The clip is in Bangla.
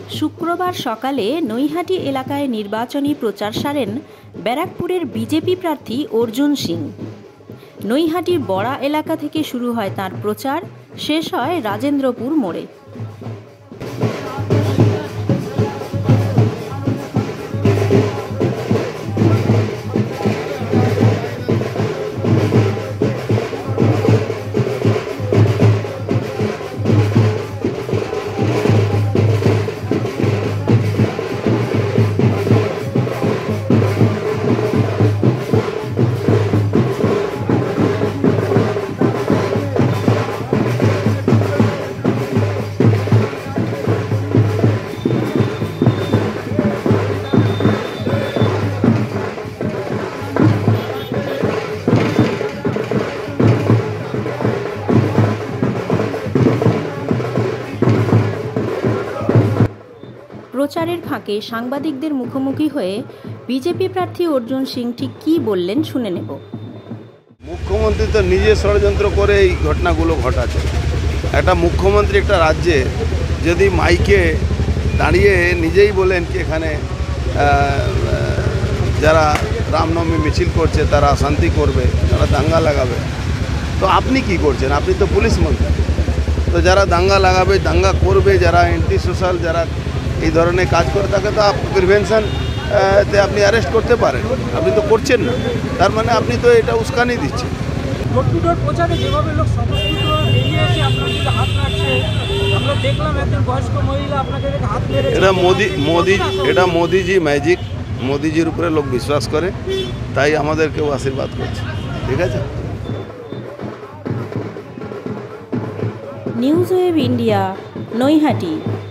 শুক্রবার সকালে নৈহাটি এলাকায় নির্বাচনী প্রচার সারেন ব্যারাকপুরের বিজেপি প্রার্থী অর্জুন সিং। নৈহাটির বড়া এলাকা থেকে শুরু হয় তার প্রচার, শেষ হয় রাজেন্দ্রপুর মোড়ে। প্রচারের ফাঁকে সাংবাদিকদের মুখোমুখি হয়ে বিজেপি প্রার্থী অর্জুন সিং ঠিক কী বললেন শুনে নেব। মুখ্যমন্ত্রী তো নিজে ষড়যন্ত্র করে এই ঘটনাগুলো ঘটাচ্ছে। একটা মুখ্যমন্ত্রী একটা রাজ্যে যদি মাইকে দাঁড়িয়ে নিজেই বলেন কি এখানে যারা রামনবমী মিছিল করছে তারা শান্তি করবে, তারা দাঙ্গা লাগাবে, তো আপনি কি করছেন? আপনি তো পুলিশ মন্ত্রী। তো যারা দাঙ্গা লাগাবে, দাঙ্গা করবে, যারা অ্যান্টি সোশ্যাল, যারা এই ধরনের কাজ করে থাকে তো প্রিভেনশন তে আপনি অ্যারেস্ট করতে পারেন। আপনি তো করছেন না, তার মানে আপনি তো এটা উস্কানি দিচ্ছেন। এটা মোদিজি ম্যাজিক, মোদিজির উপরে লোক বিশ্বাস করে, তাই আমাদেরকেও আশীর্বাদ করছে। ঠিক আছে। News wave India, Naihati.